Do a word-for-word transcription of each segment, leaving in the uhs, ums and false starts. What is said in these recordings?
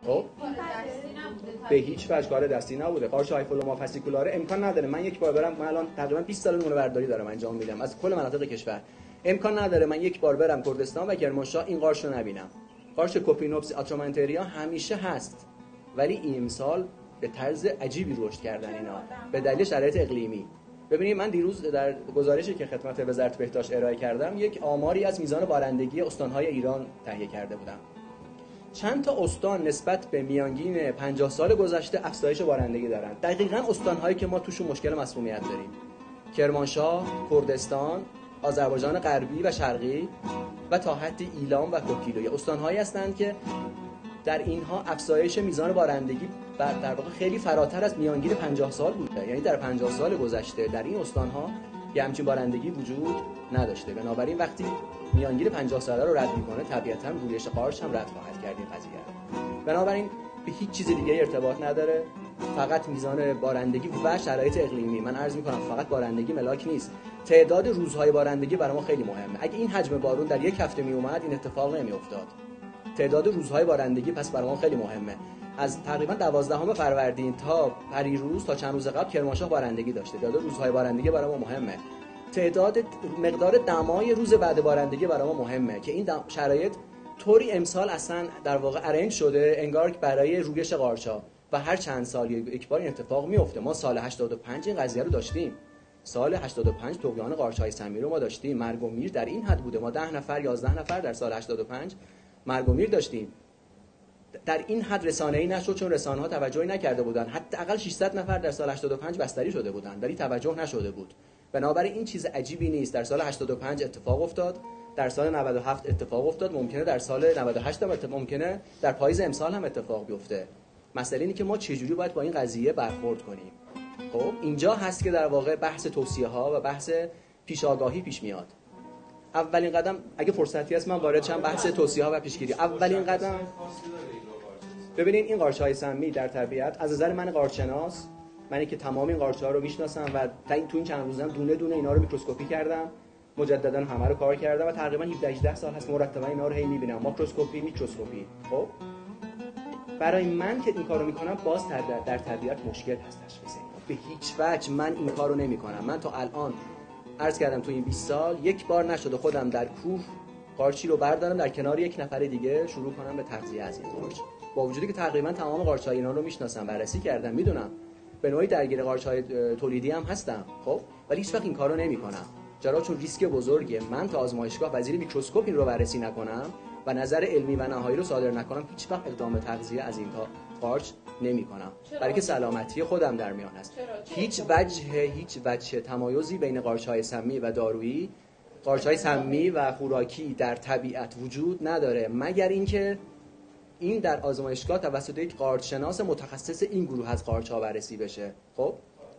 خب به هیچ وجه کار دستی نبوده. قارچ هایفولوما فاسیکولاره امکان نداره من یک بار برم، من الان تقریبا بیست سال نمونه برداری دارم انجام میدم از کل مناطق کشور، امکان نداره من یک بار برم کردستان و کرمانشاه این قارچ رو نبینم. قارچ کوپینوپس آترومنتریا همیشه هست، ولی این امسال به طرز عجیبی رشد کردن اینا به دلیل شرایط اقلیمی. ببینید من دیروز در گزارشی که خدمت وزارت بهداشت ارائه کردم یک آماری از میزان بارندگی استان‌های ایران تهیه کرده بودم. چند تا استان نسبت به میانگین پنجاه سال گذشته افزایش بارندگی دارن. دقیقاً استان‌هایی که ما توشون مشکل مسمومیت داریم. کرمانشاه، کردستان، آذربایجان غربی و شرقی و تا حدی ایلام و کوکیلو استان‌هایی هستند که در اینها افزایش میزان بارندگی در واقع خیلی فراتر از میانگین پنجاه سال بوده. یعنی در پنجاه سال گذشته در این استان‌ها یه همچین بارندگی وجود نداشته. بنابراین وقتی میانگین پنجاه ساله رو رد می‌کنه طبیعتاً رویش قارچ هم رد خواهد کرد این قضیه. بنابراین به هیچ چیز دیگه ارتباط نداره، فقط میزان بارندگی و شرایط اقلیمی. من عرض می‌کنم فقط بارندگی ملاک نیست، تعداد روزهای بارندگی برای ما خیلی مهمه. اگه این حجم بارون در یک هفته میومد این اتفاق نمی‌افتاد. تعداد روزهای بارندگی پس برای ما خیلی مهمه. از تقریبا دوازدهم فروردین تا پریروز تا چند روز قبل کرمانشاه بارندگی داشته. تعداد روزهای بارندگی برای ما مهمه. تعداد مقدار دمای روز بعد بارندگی برای ما مهمه که این شرایط طوری امسال اصلا در واقع ارنج شده انگار که برای رویش قارچا و هر چند سال یک بار این اتفاق میفته. ما سال هشتاد و پنج این قضیه رو داشتیم. سال هشتاد و پنج طغیان قارچ‌های سمی رو ما داشتیم. مرگ و میر در این حد بوده. ما ده نفر یازده نفر در سال هشتاد و پنج مرگ و میر داشتیم. در این حد رسانه‌ای نشد چون رسانه‌ها توجهی نکرده بودن. حداقل ششصد نفر در سال هشتاد و پنج بستری شده بودن ولی توجه نشده بود. بنابراین این چیز عجیبی نیست. در سال هشتاد و پنج اتفاق افتاد، در سال نود و هفت اتفاق افتاد، ممکنه در سال نود و هشت هم اتفاق، ممکنه در پاییز امسال هم اتفاق بیفته. مسئله اینه که ما چجوری باید با این قضیه برخورد کنیم. خب اینجا هست که در واقع بحث توصیه‌ها و بحث پیشاگاهی پیش میاد. اولین قدم اگه فرصتی هست من وارد شم بحث توصیه‌ها و پیشگیری. اولین قدم ببینید این قارچ‌های سمی در طبیعت از نظر من قارچ‌شناس، منی که تمام این قارچ‌ها رو میشناسم و تا این تو این چند روزم دونه دونه اینا رو میکروسکوپی کردم، مجددا همه رو کار کردم و تقریبا هفده هجده سال هست مرتبا اینا رو هی میبینم، ماکروسکوپی میکروسکوپی. خب برای من که این کارو میکنم باز در, در طبیعت مشکل هست تشخیص اینا. به هیچ وجه من این کارو نمیکنم. من تا الان عرض کردم تو این بیست سال یک بار نشده خودم در کوه قارچی رو بردارم در کنار یک نفر دیگه شروع کنم به تغذیه از این قارچ، با وجودی که تقریبا تمام قارچ‌های اینا رو میشناسم، بررسی کردم، میدونم به نوعی درگیر قارچ‌های تولیدی هم هستم. خب ولی هیچ وقت این کارو نمی‌کنم. چرا؟ چون ریسک بزرگه. من تا آزمایشگاه و زیر میکروسکوپ این رو بررسی نکنم و نظر علمی و نهایی رو صادر نکنم هیچ وقت اقدام به تغذیه از این کار قارچ نمی‌کنم، برای که سلامتی خودم در میان است. هیچ وجه هیچ وجه تمایزی بین قارچ‌های سمی و دارویی، قارچ‌های سمی و خوراکی در طبیعت وجود نداره، مگر اینکه این در آزمایشگاه توسط یک قارچ‌شناس متخصص این گروه از قارچ‌ها بررسی بشه. خب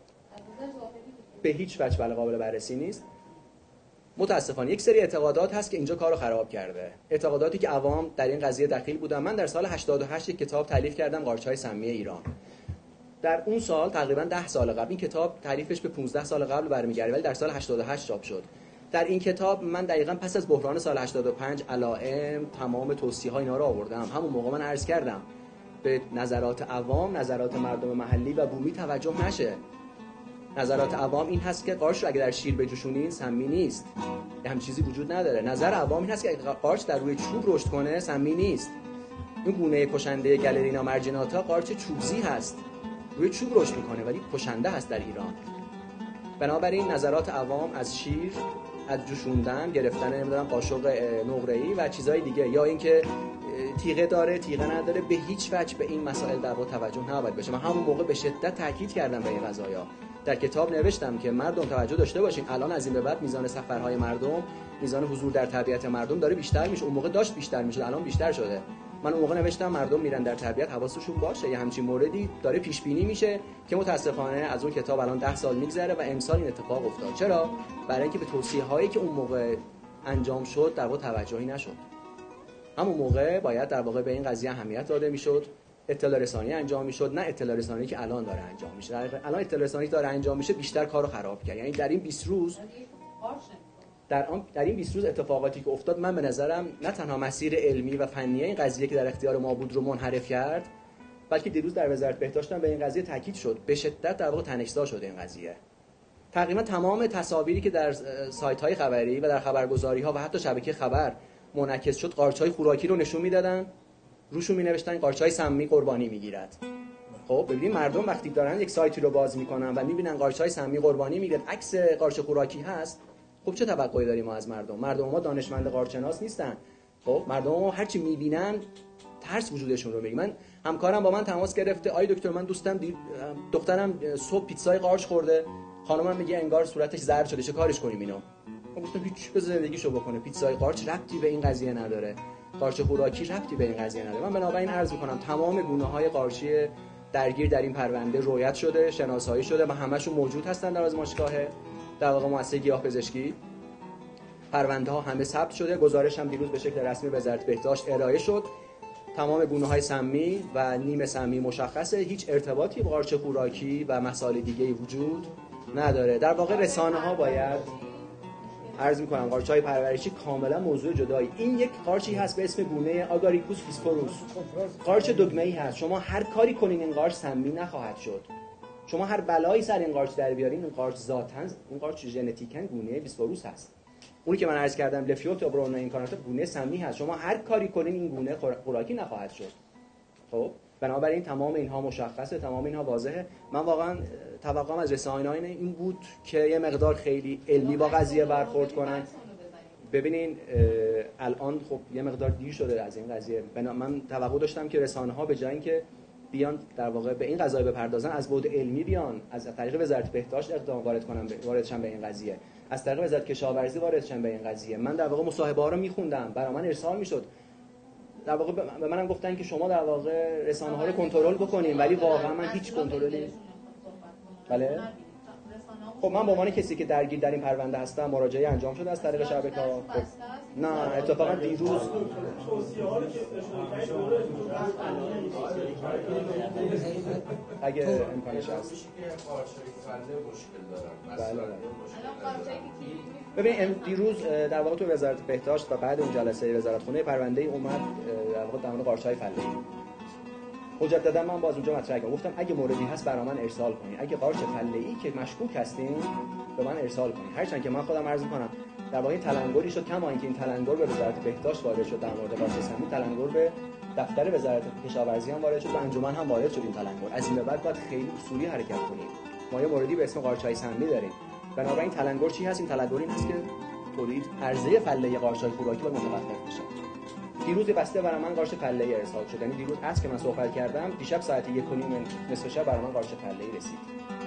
به هیچ وجه بله قابل بررسی نیست. متاسفانه یک سری اعتقادات هست که اینجا کارو خراب کرده، اعتقاداتی که عوام در این قضیه دخیل بودن. من در سال هشتاد و هشت یک کتاب تالیف کردم، قارچ‌های سمی ایران. در اون سال تقریبا ده سال قبل، این کتاب تعریفش به پانزده سال قبل برمیگرده ولی در سال هشتاد و هشت چاپ شد. در این کتاب من دقیقاً پس از بحران سال هشتاد و پنج علائم تمام توصیه‌ها اینا رو آوردم. همون موقع من عرض کردم به نظرات عوام، نظرات مردم محلی و بومی توجه نشه. نظرات عوام این هست که قارچ رو اگه در شیر بجوشونین سمی نیست، همین چیزی وجود نداره. نظر عوام این هست که اگه قارچ در روی چوب رشد کنه سمی نیست. این گونه کشنده گالرینا مارجیناتا قارچ چوبزی هست، روی چوب رشد میکنه ولی کشنده هست در ایران. بنابراین نظرات عوام از شیر، از جوشوندن، گرفتن نمیدونم قاشق نقره‌ای و چیزهای دیگه، یا اینکه تیغه داره تیغه نداره، به هیچ وجه به این مسائل در واقع توجه نباید بشه. من همون موقع به شدت تاکید کردم به این قضایا. در کتاب نوشتم که مردم توجه داشته باشین، الان از این به بعد میزان سفرهای مردم، میزان حضور در طبیعت مردم داره بیشتر میشه. اون موقع داشت بیشتر میشه، الان بیشتر شده. من اون موقع نوشتم مردم میرن در طبیعت، حواسشون باشه. یه همچین موردی داره پیش بینی میشه که متاسفانه از اون کتاب الان ده سال میگذره و امسال این اتفاق افتاد. چرا؟ برای اینکه به توصیه هایی که اون موقع انجام شد در واقع توجهی نشد. همون موقع باید در واقع به این قضیه اهمیت داده میشد، اطلاع رسانی انجام میشد، نه اطلاع رسانی که الان داره انجام میشه. الان اطلاع رسانی داره انجام میشه بیشتر کارو خراب کرد. یعنی در این بیست روز در آن در این بیست روز اتفاقاتی که افتاد، من به نظرم نه تنها مسیر علمی و فنی این قضیه که در اختیار ما بود رو منحرف کرد، بلکه دیروز در وزارت بهداشت هم به این قضیه تاکید شد. به شدت در واقع تنش‌زا شده این قضیه. تقریبا تمام تصاویری که در سایت‌های خبری و در خبرگزاری‌ها و حتی شبکه خبر منعکس شد، قارچ‌های خوراکی رو نشون میدادن، روشون می‌نوشتن قارچ‌های سمی قربانی میگیرد. خب ببینید مردم وقتی دارن یک سایتی رو باز میکنن و میبینن قارچ‌های سمی قربانی میگیرد، عکس قارچ خوراکی هست، خب چه توقعی داریم ما از مردم؟ مردم ما دانشمند قارچ‌شناس نیستن. خب مردم ما هر چی میبینن ترس وجودشون رو میگه. من همکارم با من تماس گرفته، آی دکتر من دوستم دخترم صبح پیتزای قارچ خورده، خانمم میگه انگار صورتش زرد شده، چه کارش کنیم اینو؟ من گفتم هیچ، به زندگیشو بکنه. پیتزای قارچ ربطی به این قضیه نداره، قارچ خوراکی ربطی به این قضیه نداره. من بنابراین عرض میکنم تمام گونه‌های قارچی درگیر در این پرونده رویت شده، شناسایی شده و همشون موجود هستن در آزمایشگاه در واقع مؤسسه گیاه‌پزشکی. پرونده ها همه ثبت شده، گزارش هم دیروز به شکل رسمی وزارت بهداشت ارائه شد. تمام گونه‌های سمی و نیم سمی مشخصه، هیچ ارتباطی با قارچ خوراکی و مسائل دیگه‌ای وجود نداره. در واقع رسانه‌ها باید عرض می‌کنم قارچ‌های پرورشی کاملا موضوع جدایی. این یک قارچی هست به اسم گونه آگاریکوس بیسپوروس. قارچ دگمه‌ای هست. شما هر کاری کنین این قارچ سمی نخواهد شد. شما هر بلایی سر این قارچ در بیارین، این قارچ ذاتاً، این قارچ ژنتیکاً گونه بیسپوروس هست. اونی که من عرض کردم لفیوتا برونو اینکارناتا گونه سمی هست. شما هر کاری کنین این گونه خوراکی نخواهد شد. خب بنابراین تمام اینها مشخصه، تمام اینها واضحه. من واقعا توقعم از رسانه‌ها این بود که یه مقدار خیلی علمی با قضیه برخورد کنن. ببینین الان خب یه مقدار دیر شده از این قضیه. من توقع داشتم که رسانه‌ها به جای اینکه بیان در واقع به این قضیه بپردازن، از بعد علمی بیان، از طریق وزارت بهداشت اقدام وارد کنن، واردشن به این قضیه، از طریق وزارت کشاورزی واردشن به این قضیه. من در واقع مصاحبه ها رو میخوندم، برای من ارسال میشد. در واقع به منم گفتن که شما در واقع رسانه ها رو کنترل بکنین، ولی واقعا من هیچ کنترلی. بله. خب من به عنوان کسی که درگیر در این پرونده هستم، مراجعه انجام شده از طریق شبکه‌ها. خب نه اتفاقا دیروز اگه امکانش هست ببین دیروز در واقع تو وزارت بهداشت و بعد اون جلسه وزارتخونه پرونده اومد در واقع در مورد قارچ‌های فله‌ای. مجددا من باز اونجا مطرح کردم، گفتم اگه موردی هست برای من ارسال کنید، اگه قارچ فله‌ای که مشکوک هستین به من ارسال کنید. هرچند که من خودم عرض می‌کنم در واقع تلنگری شد، کما اینکه این تلنگر به وزارت بهداشت وارد شد در مورد قارچ سمی، تلنگر به دفتر وزارت کشاورزی هم وارد شد و انجمن هم وارد شد این تلنگر. از این به بعد باید خیلی اصولی حرکت کنیم. ما یه موردی به اسم قارچ‌های سمی داریم. بنابراین تلنگر چی هست؟ این تلنگر این هست که تولید عرضه فله قارچ‌های خوراکی باید متوقف بشه. دیروز بسته برای من قارچ فله‌ای ارسال شد. یعنی دیروز عصر که من صحبت کردم، دیشب ساعت یک و نیم نصف شب برای من قارچ فله‌ای رسید.